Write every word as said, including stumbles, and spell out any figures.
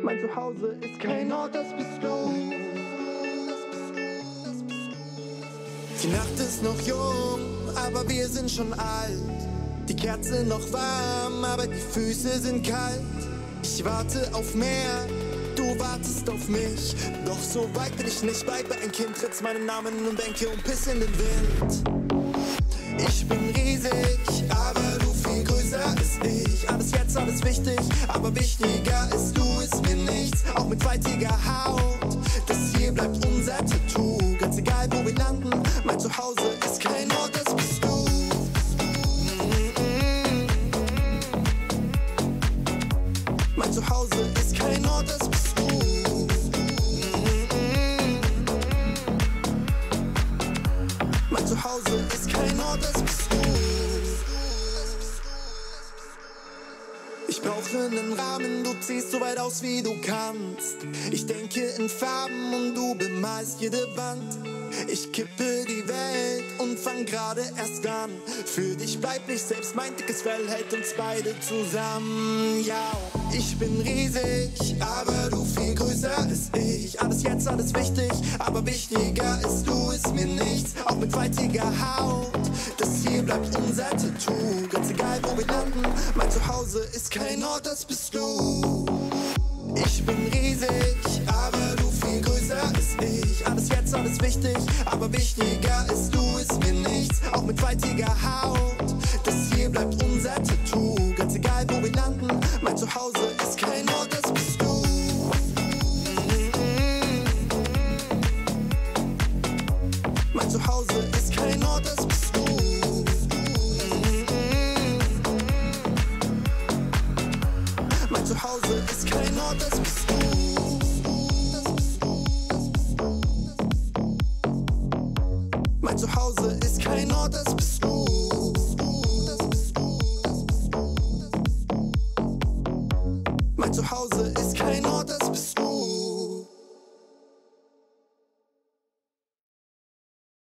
Mein Zuhause ist kein Ort, das bist du. Die Nacht ist noch jung, aber wir sind schon alt. Die Kerze noch warm, aber die Füße sind kalt. Ich warte auf mehr, du wartest auf mich. Doch so weit bin ich nicht, bleib bei ein Kind, trittst meinen Namen und denke und piss in den Wind. Ich bin riesig, aber du viel größer als ich. Alles jetzt, alles wichtig, aber wichtiger ist du, ist mir nichts. Auch mit faltiger Haut, das hier bleibt unser Tattoo. Ganz egal wo wir landen, mein Zuhause ist kein Ort, das bist du. Mein Zuhause ist kein Ort, das bist du. Mein Zuhause ist kein Ort, das bist du. Ich brauche einen Rahmen, du ziehst so weit aus wie du kannst. Ich denke in Farben und du bemalst jede Wand. Ich kippe die Welt und fang gerade erst an. Für dich bleib ich selbst, mein dickes Fell hält uns beide zusammen. Ja, ich bin riesig, aber du viel größer als ich. Alles jetzt, alles wichtig, aber wichtiger ist du, ist mir nichts. Auch mit faltiger Haut, das hier bleibt unser Tattoo. Ganz egal wo wir landen, mein Zuhause ist kein Ort, das bist du. Ich bin riesig, aber du viel größer als ich. Alles jetzt, alles wichtig, aber wichtiger ist du, ist mir nichts. Auch mit faltiger Haut, das hier bleibt unser Tattoo. Ganz egal wo wir landen, mein Zuhause ist kein Ort, das bist du. Mein Zuhause ist kein Ort, das bist du. Mein Zuhause ist kein Ort, das bist du. Mein Zuhause ist kein Ort, das bist du. Mein Zuhause ist kein Ort, das bist du.